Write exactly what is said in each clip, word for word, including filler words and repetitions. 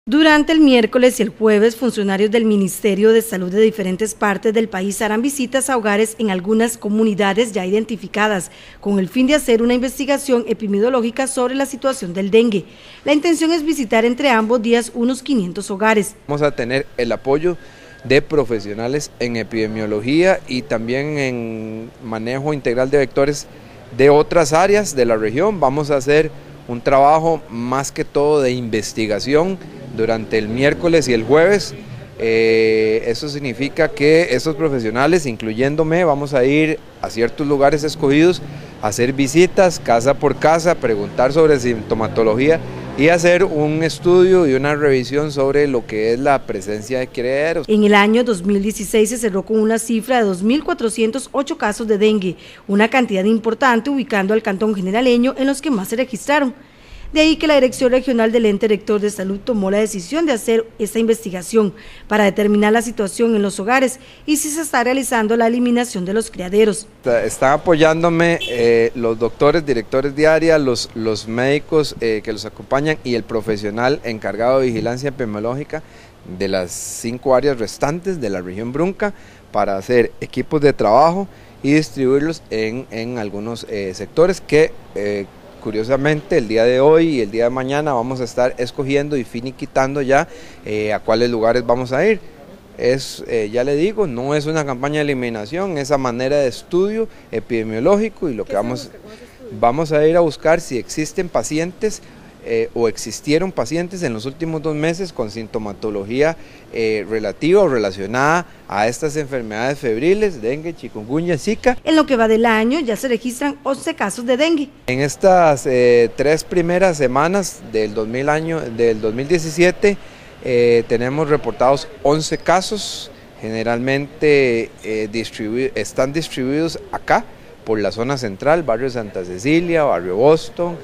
Durante el miércoles y el jueves, funcionarios del Ministerio de Salud de diferentes partes del país harán visitas a hogares en algunas comunidades ya identificadas, con el fin de hacer una investigación epidemiológica sobre la situación del dengue. La intención es visitar entre ambos días unos quinientos hogares. Vamos a tener el apoyo de profesionales en epidemiología y también en manejo integral de vectores de otras áreas de la región. Vamos a hacer un trabajo más que todo de investigación durante el miércoles y el jueves. Eh, eso significa que estos profesionales, incluyéndome, vamos a ir a ciertos lugares escogidos, a hacer visitas casa por casa, preguntar sobre sintomatología y hacer un estudio y una revisión sobre lo que es la presencia de criaderos. En el año dos mil dieciséis se cerró con una cifra de dos mil cuatrocientos ocho casos de dengue, una cantidad importante ubicando al cantón generaleño en los que más se registraron. De ahí que la Dirección Regional del Ente Rector de Salud tomó la decisión de hacer esta investigación para determinar la situación en los hogares y si se está realizando la eliminación de los criaderos. Están apoyándome eh, los doctores, directores de área, los, los médicos eh, que los acompañan y el profesional encargado de vigilancia epidemiológica de las cinco áreas restantes de la región Brunca para hacer equipos de trabajo y distribuirlos en, en algunos eh, sectores que eh, curiosamente el día de hoy y el día de mañana vamos a estar escogiendo y finiquitando ya eh, a cuáles lugares vamos a ir. Es, eh, ya le digo, no es una campaña de eliminación, es a manera de estudio epidemiológico y lo que vamos, vamos a ir a buscar si existen pacientes eh, o existieron pacientes en los últimos dos meses con sintomatología eh, relativa o relacionada a estas enfermedades febriles, dengue, chikungunya, zika. En lo que va del año ya se registran once casos de dengue. En estas eh, tres primeras semanas del, dos mil año, del dos mil diecisiete eh, tenemos reportados once casos, generalmente eh, distribu están distribuidos acá por la zona central, barrio Santa Cecilia, barrio Boston.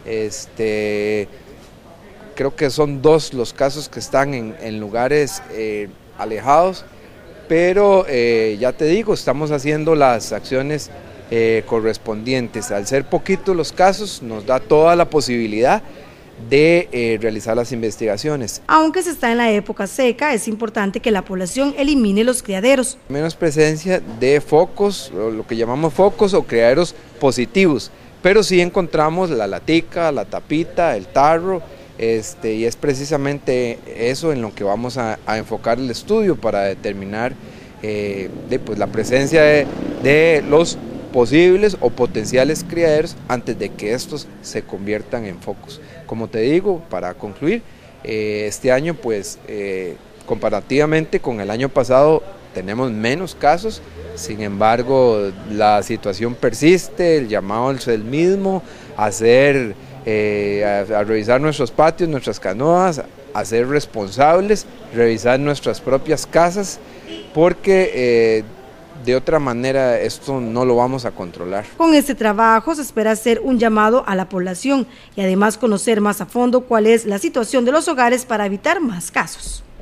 Este, creo que son dos los casos que están en, en lugares eh, alejados, pero eh, ya te digo, estamos haciendo las acciones eh, correspondientes. Al ser poquitos los casos, nos da toda la posibilidad de eh, realizar las investigaciones. Aunque se está en la época seca, es importante que la población elimine los criaderos. Menos presencia de focos, o lo que llamamos focos o criaderos positivos, pero sí encontramos la latica, la tapita, el tarro, este, y es precisamente eso en lo que vamos a, a enfocar el estudio para determinar eh, de, pues, la presencia de, de los posibles o potenciales criaderos antes de que estos se conviertan en focos. Como te digo, para concluir, eh, este año pues eh, comparativamente con el año pasado tenemos menos casos, sin embargo la situación persiste, el llamado es el mismo, a, hacer, eh, a, a revisar nuestros patios, nuestras canoas, a ser responsables, revisar nuestras propias casas, porque eh, de otra manera esto no lo vamos a controlar. Con este trabajo se espera hacer un llamado a la población y además conocer más a fondo cuál es la situación de los hogares para evitar más casos.